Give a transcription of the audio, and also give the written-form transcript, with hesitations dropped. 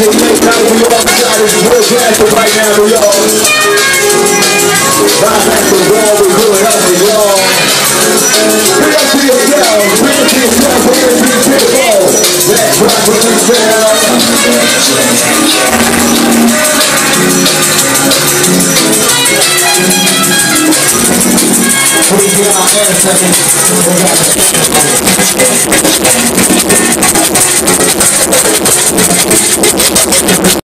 It's late night, New York. It's real classic right now, New York. Right back to the wall, we're good up with y'all. Bring up to yourselves, bring it to yourself, bring it to your table. Let's rock with yourself. We got our air seconds.